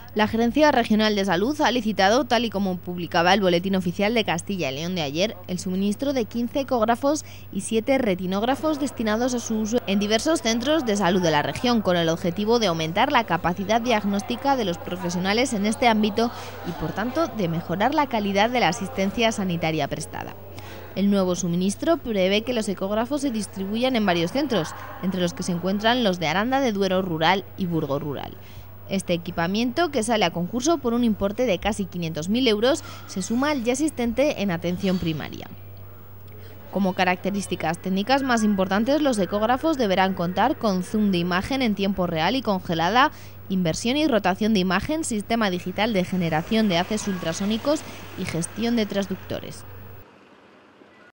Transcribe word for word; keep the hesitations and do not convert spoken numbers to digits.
La Gerencia Regional de Salud ha licitado, tal y como publicaba el Boletín Oficial de Castilla y León de ayer, el suministro de quince ecógrafos y siete retinógrafos destinados a su uso en diversos centros de salud de la región, con el objetivo de aumentar la capacidad diagnóstica de los profesionales en este ámbito y, por tanto, de mejorar la calidad de la asistencia sanitaria prestada. El nuevo suministro prevé que los ecógrafos se distribuyan en varios centros, entre los que se encuentran los de Aranda de Duero Rural y Burgos Rural. Este equipamiento, que sale a concurso por un importe de casi quinientos mil euros, se suma al ya existente en atención primaria. Como características técnicas más importantes, los ecógrafos deberán contar con zoom de imagen en tiempo real y congelada, inversión y rotación de imagen, sistema digital de generación de haces ultrasónicos y gestión de transductores.